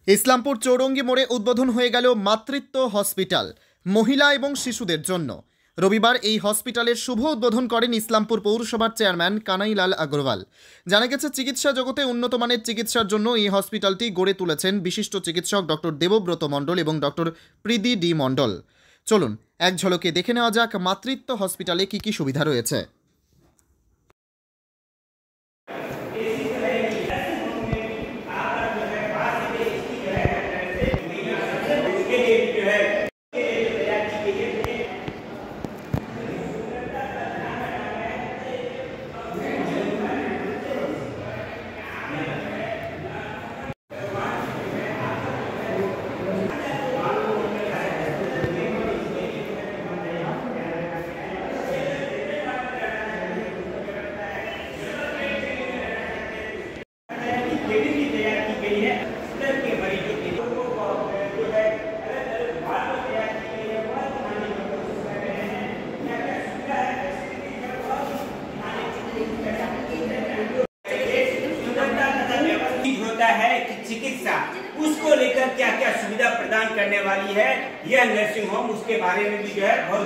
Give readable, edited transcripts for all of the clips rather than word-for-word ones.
ইসলামপুর চৌরঙ্গি মোড়ে উদ্বোধন হয়ে গেল মাতৃত্ব হসপিটাল মহিলা এবং শিশুদের জন্য। রবিবার এই হসপিটালের শুভ উদ্বোধন করেন ইসলামপুর পৌরসভার চেয়ারম্যান কানাইলাল আগরওয়াল। জানা গেছে, চিকিৎসা জগতে উন্নত মানের চিকিৎসার জন্য এই হসপিটালটি গড়ে তুলেছেন বিশিষ্ট চিকিৎসক ডক্টর দেবব্রত মণ্ডল এবং ডক্টর প্রীতি ডি মণ্ডল। চলুন এক ঝলকে দেখে নেওয়া যাক মাতৃত্ব হসপিটালে কি কি সুবিধা রয়েছে। है कि चिकित्सा उसको लेकर क्या क्या सुविधा प्रदान करने वाली है यह नर्सिंग होम, उसके बारे में भी जो है बहुत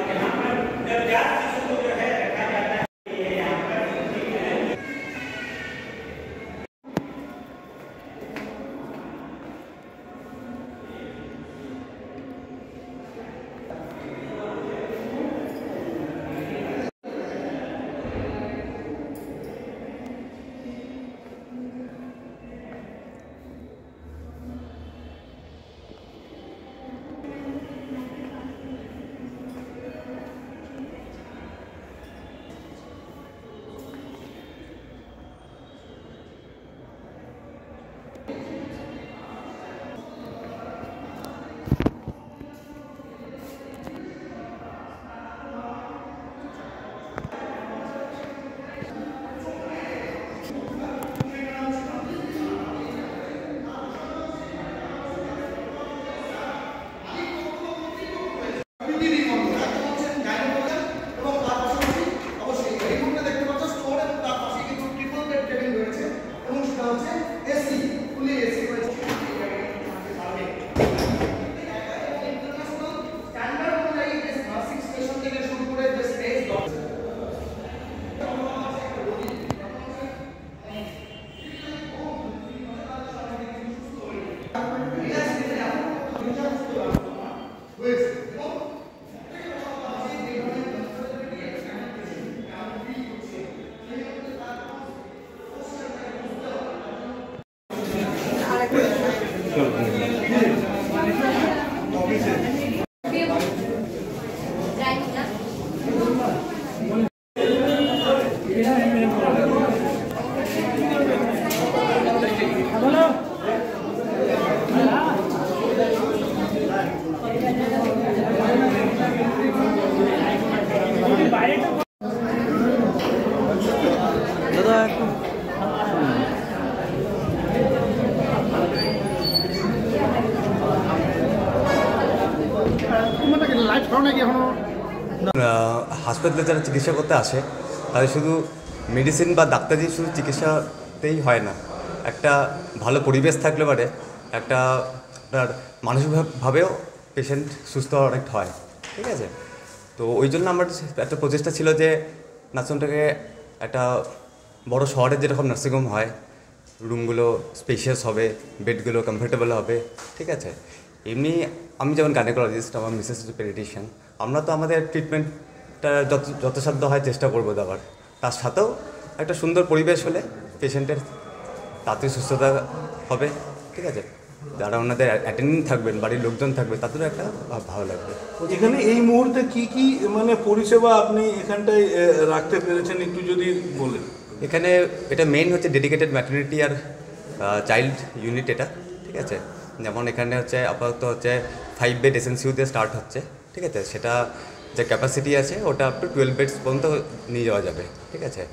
হাসপাতালে যারা চিকিৎসা করতে আসে তাদের শুধু মেডিসিন বা ডাক্তারি শুধু চিকিৎসাতেই হয় না, একটা ভালো পরিবেশ থাকলে পারে একটা আপনার মানসিকভাবেও পেশেন্ট সুস্থ অনেক হয়। ঠিক আছে, তো ওই জন্য আমার একটা প্রচেষ্টা ছিল যে নার্সিংহোমটাকে একটা বড় শহরে যেরকম নার্সিংহোম হয়, রুমগুলো স্পেশিয়াস হবে, বেডগুলো কমফোর্টেবল হবে। ঠিক আছে, এমনি আমি যেমন গাইনোকোলজিস্ট, আমার মিসেস হচ্ছে পেডিয়াট্রিশিয়ান, আমরা তো আমাদের ট্রিটমেন্টটা যথাসাধ্য হয় চেষ্টা করবো দেওয়ার। তার সাথেও একটা সুন্দর পরিবেশ হলে পেশেন্টের তাড়াতাড়ি সুস্থতা হবে। ঠিক আছে, যারা ওনাদের অ্যাটেন্ডিং থাকবেন, বাড়ির লোকজন থাকবে, তাদেরও একটা ভালো লাগবে। এখানে এই মুহূর্তে কি কি মানে পরিষেবা আপনি এখানটায় রাখতে পেরেছেন একটু যদি বলেন। এখানে এটা মেইন হচ্ছে ডেডিকেটেড ম্যাটারনিটি আর চাইল্ড ইউনিট এটা। ঠিক আছে, যেমন এখানে হচ্ছে আপাতত হচ্ছে 5 বেড এসএনসিউ দিয়ে স্টার্ট হচ্ছে। ঠিক আছে, সেটা যে ক্যাপাসিটি আছে ওটা আপ টু 12 বেডস পর্যন্ত নিয়ে যাওয়া যাবে। ঠিক আছে,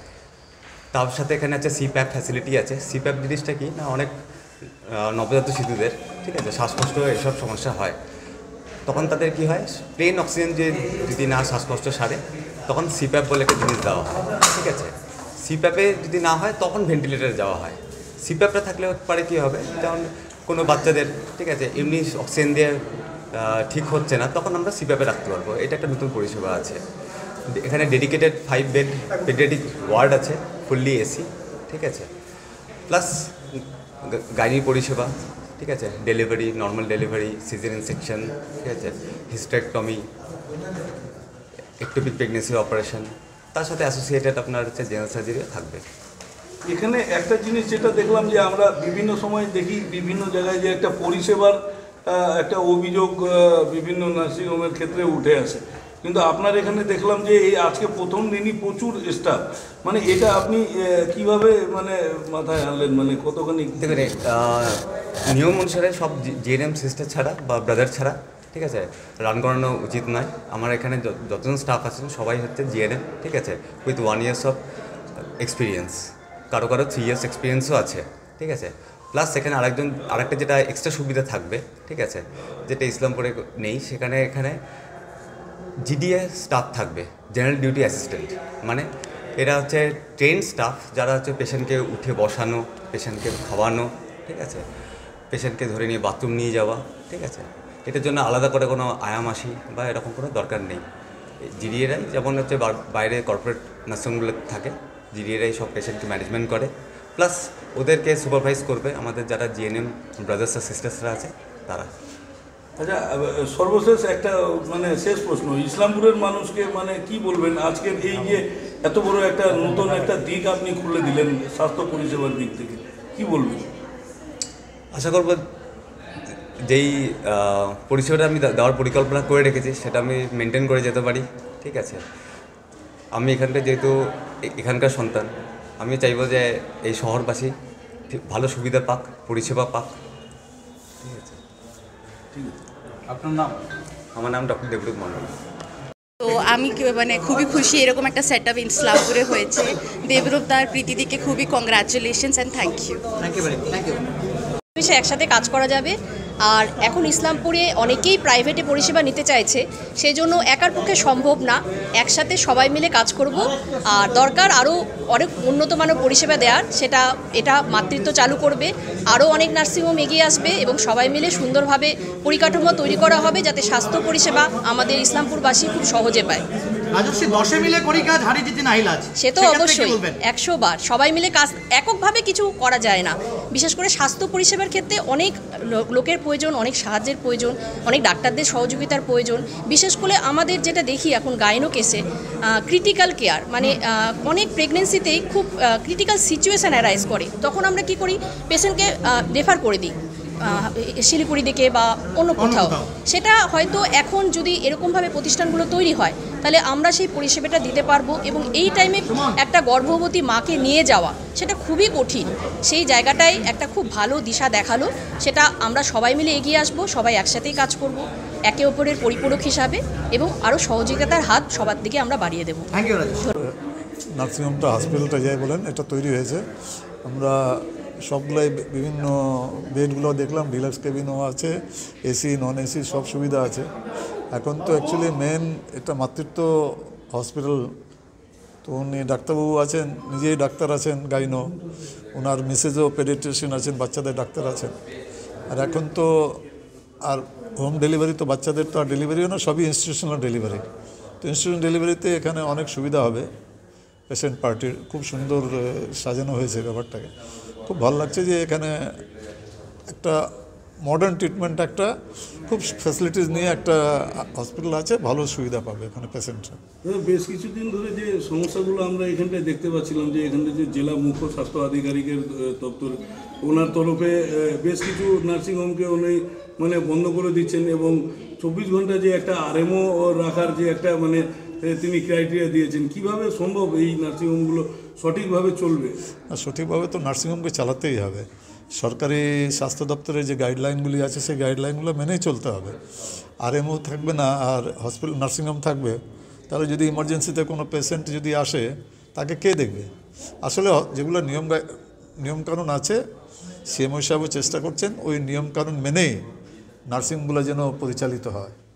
তার সাথে এখানে আছে সিপ্যাপ ফ্যাসিলিটি আছে। সিপ্যাপ জিনিসটা কি না, অনেক নবজাত শিশুদের ঠিক আছে শ্বাসকষ্ট এসব সমস্যা হয়, তখন তাদের কি হয়, প্লেন অক্সিজেন যদি না শ্বাসকষ্ট সারে তখন সিপ্যাপ বলে একটা জিনিস দেওয়া হয়। ঠিক আছে, সিপ্যাপে যদি না হয় তখন ভেন্টিলেটারে যাওয়া হয়। সিপ্যাপটা থাকলে পারে কী হবে, যেমন কোনো বাচ্চাদের ঠিক আছে এমনি অক্সিজেন দিয়ে ঠিক হচ্ছে না, তখন আমরা সিপ্যাপে রাখতে পারবো। এটা একটা নতুন পরিষেবা আছে। এখানে ডেডিকেটেড 5 বেড পেডিয়াট্রিক ওয়ার্ড আছে, ফুললি এসি, ঠিক আছে। প্লাস গাইনি পরিষেবা, ঠিক আছে, delivery, normal delivery, caesarean section, ঠিক আছে, হিস্টেরেক্টমি, একটোপিক প্রেগনেন্সি অপারেশন, তার সাথে অ্যাসোসিয়েটেড আপনার হচ্ছে জেনারেল সার্জারিও থাকবে। এখানে একটা জিনিস যেটা দেখলাম যে আমরা বিভিন্ন সময় দেখি বিভিন্ন জায়গায় যে একটা পরিষেবার একটা অভিযোগ বিভিন্ন নার্সিংহোমের ক্ষেত্রে উঠে আসে, কিন্তু আপনার এখানে দেখলাম যে এই আজকে প্রথম দিনই প্রচুর স্টাফ, মানে এটা আপনি কিভাবে মানে মাথায় আনলেন, মানে কতখানি? দেখুন, নিয়ম অনুসারে সব জিএনএম সিস্টার ছাড়া বা ব্রাদার ছাড়া, ঠিক আছে, রান করানো উচিত নয়। আমার এখানে যতজন স্টাফ আছেন সবাই হচ্ছে জিএনএম, ঠিক আছে, উইথ 1 ইয়ার্স অফ এক্সপিরিয়েন্স, কারো 3 ইয়ার্স এক্সপিরিয়েন্সও আছে, ঠিক আছে। প্লাস এখানে আরেকটা যেটা এক্সট্রা সুবিধা থাকবে, ঠিক আছে, যেটা ইসলামপুরে নেই, এখানে জিডিএ স্টাফ থাকবে, জেনারেল ডিউটি অ্যাসিস্ট্যান্ট। মানে এরা হচ্ছে ট্রেন স্টাফ, যারা হচ্ছে পেশেন্টকে উঠে বসানো, পেশেন্টকে খাওয়ানো, ঠিক আছে, পেশেন্টকে ধরে নিয়ে বাথরুম নিয়ে যাওয়া, ঠিক আছে। এটার জন্য আলাদা করে কোনো আয়ামাসি বা এরকম কোনো দরকার নেই। জিডিএরাই যেমন হচ্ছে বাইরে কর্পোরেট নার্সিংগুলো থাকে, জিডিএরাই সব পেশেন্টকে ম্যানেজমেন্ট করে, প্লাস ওদেরকে সুপারভাইজ করবে আমাদের যারা জিএনএম ব্রাদার্স আর সিস্টার্সরা আছে তারা। আচ্ছা, সর্বশেষ একটা মানে শেষ প্রশ্ন, ইসলামপুরের মানুষকে মানে কি বলবেন আজকের এই যে এত বড় একটা নতুন একটা দিক আপনি খুলে দিলেন স্বাস্থ্য পরিষেবার দিক থেকে, কি বলবেন? আশা করব যেই পরিষেবাটা আমি দেওয়ার পরিকল্পনা করে রেখেছি সেটা আমি মেনটেন করে যেতে পারি, ঠিক আছে। আমি এখানকার যেহেতু এখানকার সন্তান, আমি চাইবো যে এই শহরবাসী ভালো সুবিধা পাক, পরিষেবা পাক, ঠিক আছে। ঠিক আছে, আপনার নাম? আমার নাম ডক্টর দেবরূপ মণ্ডল। তো আমি মানে খুবই খুশি এরকম একটা সেট আপ ইসলামপুরে হয়েছে। দেবরূপ তার প্রীতিদিকে খুবই কংগ্রাচুলেশনস অ্যান্ড থ্যাংক ইউ। একসাথে কাজ করা যাবে। আর এখন ইসলামপুরে অনেকেই প্রাইভেটে পরিষেবা নিতে চাইছে, সেই জন্য একার পক্ষে সম্ভব না, একসাথে সবাই মিলে কাজ করব। আর দরকার আরও অনেক উন্নত মানের পরিষেবা দেওয়ার, এটা মাতৃত্ব চালু করবে, আরও অনেক নার্সিংহোম এগিয়ে আসবে এবং সবাই মিলে সুন্দরভাবে পরিকাঠামো তৈরি করা হবে যাতে স্বাস্থ্য পরিষেবা আমাদের ইসলামপুরবাসী খুব সহজে পায়। রাজশ্রী, 10 মিলে করি কাজ, হারিয়ে দিতে নাহিলাজ, সে তো অবশ্যই 100 বার সবাই মিলে কাজ, এককভাবে কিছু করা যায় না। বিশেষ করে স্বাস্থ্য পরিষেবার ক্ষেত্রে অনেক লোকের প্রয়োজন, অনেক সাহায্যের প্রয়োজন, অনেক ডাক্তারদের সহযোগিতার প্রয়োজন। বিশেষ করে আমাদের যেটা দেখি এখন গাইনো কেসে ক্রিটিক্যাল কেয়ার, মানে অনেক প্রেগনেন্সিতেই খুব ক্রিটিক্যাল সিচুয়েশান অ্যারাইজ করে, তখন আমরা কি করি, পেশেন্টকে রেফার করে দিই শিলিগুড়ি দিকে বা অন্য কোথাও। সেটা হয়তো এখন যদি এরকমভাবে প্রতিষ্ঠানগুলো তৈরি হয় তাহলে আমরা সেই পরিষেবাটা দিতে পারবো, এবং এই টাইমে একটা গর্ভবতী মাকে নিয়ে যাওয়া সেটা খুবই কঠিন। সেই জায়গাটায় একটা খুব ভালো দিশা দেখালো, সেটা আমরা সবাই মিলে এগিয়ে আসবো, সবাই একসাথেই কাজ করব একে অপরের পরিপূরক হিসাবে, এবং আরও সহযোগিতার হাত সবার দিকে আমরা বাড়িয়ে দেবো। Thank you Rajshri. নার্সিংহোমটা হসপিটালটা যাই বলেন, এটা তৈরি হয়েছে। আমরা সবগুলাই বিভিন্ন বেডগুলো দেখলাম, ডিলাক্স কেবিনও আছে, এসি নন এসি সব সুবিধা আছে। এখন তো অ্যাকচুয়ালি মেন এটা মাতৃত্ব হসপিটাল, তো উনি ডাক্তারবাবু আছেন, নিজেই ডাক্তার আছেন গাইনো, ওনার মিসেজও পেডিয়াট্রিশিয়ান আছেন, বাচ্চাদের ডাক্তার আছেন। আর এখন তো আর হোম ডেলিভারি, তো বাচ্চাদের তো আর ডেলিভারিও না, সবই ইনস্টিটিউশনাল ডেলিভারি। তো ইনস্টিটিউশনাল ডেলিভারিতে এখানে অনেক সুবিধা হবে পেশেন্ট পার্টির, খুব সুন্দর সাজানো হয়েছে ব্যাপারটাকে। খুব ভালো লাগছে যে এখানে একটা মডার্ন ট্রিটমেন্ট, একটা খুব ফ্যাসিলিটিস নিয়ে একটা হসপিটাল আছে, ভালো সুবিধা পাবে এখানে পেশেন্টরা। বেশ কিছুদিন ধরে যে সমস্যাগুলো আমরা এখানটায় দেখতে পাচ্ছিলাম, যে এখানটায় যে জেলা মুখ্য স্বাস্থ্য আধিকারিকের দপ্তর, ওনার তরফে বেশ কিছু নার্সিংহোমকে উনি মানে বন্ধ করে দিচ্ছেন, এবং 24 ঘন্টা যে একটা আরএমও রাখার যে একটা মানে তিনি ক্রাইটেরিয়া দিয়েছেন, কিভাবে সম্ভব এই নার্সিংহোমগুলো সঠিকভাবে চলবে? আর সঠিকভাবে তো নার্সিংহোমকে চালাতেই হবে। সরকারি স্বাস্থ্য দপ্তরের যে গাইডলাইনগুলি আছে সেই গাইডলাইনগুলো মেনেই চলতে হবে। আরএমও থাকবে না আর হসপিটাল নার্সিংহোম থাকবে, তাহলে যদি ইমার্জেন্সিতে কোনো পেশেন্ট যদি আসে তাকে কে দেখবে? আসলে যেগুলো নিয়মকানুন আছে সিএমও সাহেবও চেষ্টা করছেন ওই নিয়মকানুন মেনেই নার্সিংহোমগুলো যেন পরিচালিত হয়।